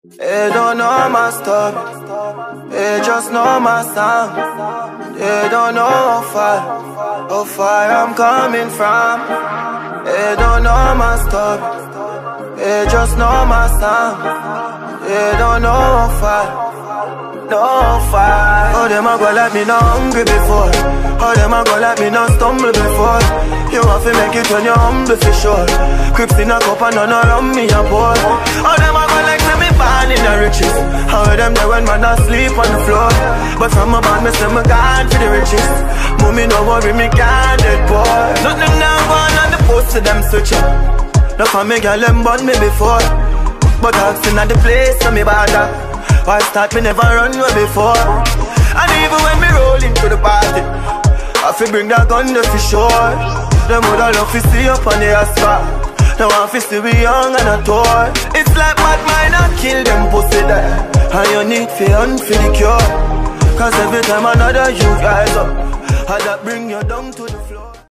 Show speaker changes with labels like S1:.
S1: They don't know my story, they just know my song. They don't know how far I'm coming from. They don't know my story, they just know my song. They don't know how far. Oh, them a go like me not hungry before. Oh, them a go like me not stumble before. You have to make it when you're humble for sure. Crips in a cup and none around me a pour. Oh, them a go like say me born in the riches. How them there when man asleep on the floor. But from a band me say me gone for the riches. Mommy no worry me can't dead boy. Nothing now gone on the post to them switch up. No for me girl them born me before. But I've seen at the place so me bother. Why start me never run away before. And even when me roll into the party, I feel bring that gun there for sure. Them woulda love to see up on the asphalt. They want to see we young and a toy. It's like bad mind and kill them pussy there. And you need for the cure. Cause every time another you rise up, I that bring you down to the floor.